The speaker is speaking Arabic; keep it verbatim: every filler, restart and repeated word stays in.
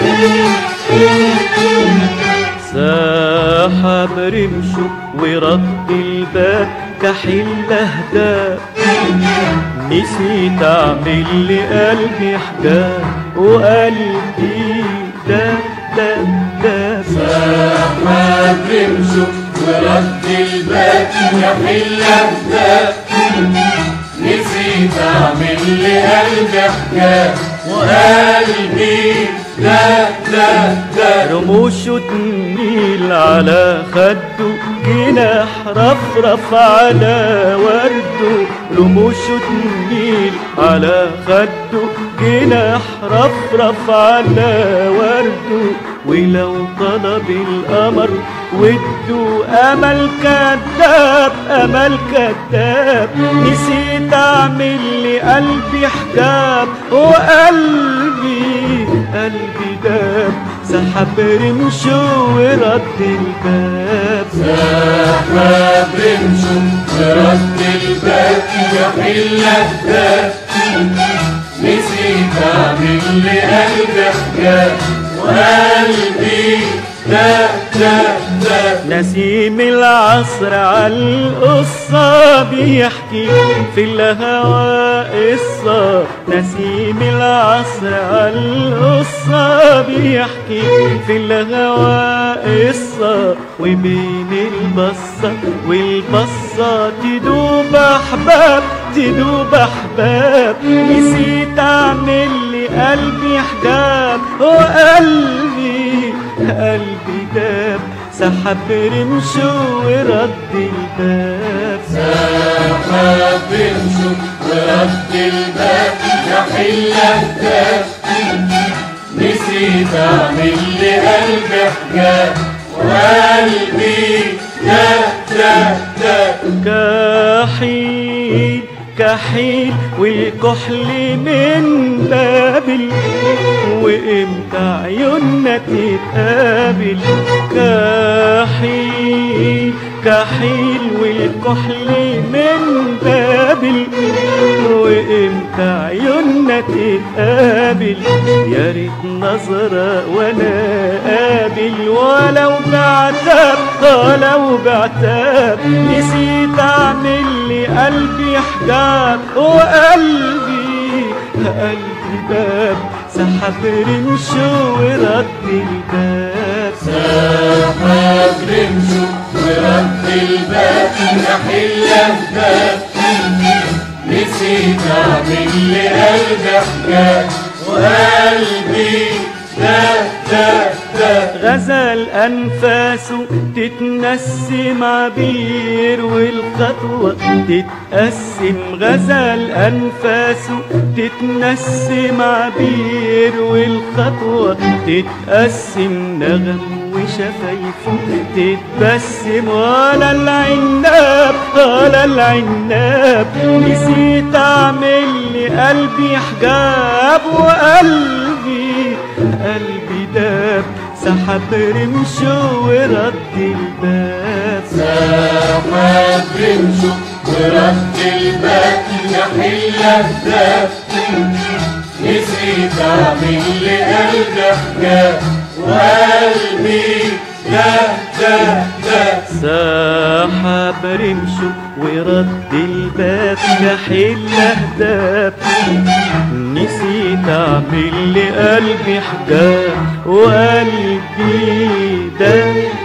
سحب رمشه ورد الباب كحيل اهداب، نسيت اعمل لقلبي حجاب وقلبي داب داب داب. سحب رمشه ورد الباب كحيل اهداب، نسيت اعمل لقلبي حجاب وقلبي داب داب داب. رموشه تميل على خده، جناح رفرف على ورده. رموشه تميل على خده، جناح رفرف على ورده. ولو طلب القمر وده امل كذاب امل كذاب، نسيت اعمل لقلبي حجاب وقلبي قلبي داب. سحب رمشه ورد الباب، سحب رمشه ورد الباب كحيل اهداب، نسيت اعمل لقلبي حجاب وقلبي داب داب داب. نسيم العصر عالقصة بيحكي في الهوى قصة. نسيم العصر عالقصة بيحكي في الهوى قصة. وبين البصة والبصة تدوب أحباب تدوب أحباب. نسيت أعمل لقلبي حجاب وقلبي قلبي داب. سحب رمشه ورد الباب، سحب رمشه ورد الباب كحيل اهداب، نسيت اعمل لقلبي حجاب وقلبي داب داب داب. كحيل كحيل والكحل من بابل، وامتى عيوننا تتقابل. كحيل كحيل والكحل من بابل، وامتى عيوننا تتقابل. يا ريت نظرة وانا قابل، ولو بعتاب ولو بعتاب. نسيت اعمل لقلبي حجاب وقلبي قلبي داب. سحب رمشه ورد الباب، سحب رمشه ورد الباب كحيل اهداب، نسيت اعمل لقلبي حجاب وقلبي داب داب داب. غزل أنفاسه تتنسم عبير والخطوة تتقسم. غزل أنفاسه تتنسم عبير والخطوة تتقسم. نغم وشفايفه تتبسم، ولا العناب ولا العناب. نسيت أعمل لقلبي حجاب وقلبي قلبي داب. سحب رمشه ورد الباب، سحب رمشه ورد الباب كحيل اهداب، نسيت اعمل لقلبي حجاب وقلبي داب داب داب. سحب رمشه ورد الباب كحيل اهداب، نسيت اعمل لقلبي حجاب وقلبي داب